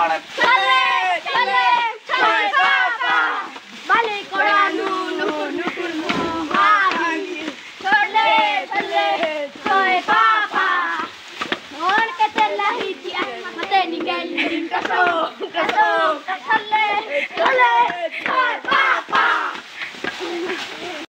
Chale, chale, chale papa. Balik koran nukul muhani. Chale, chale, chale papa. Noon ketela hiti mate ninggal kaso. Chale, chale, chale.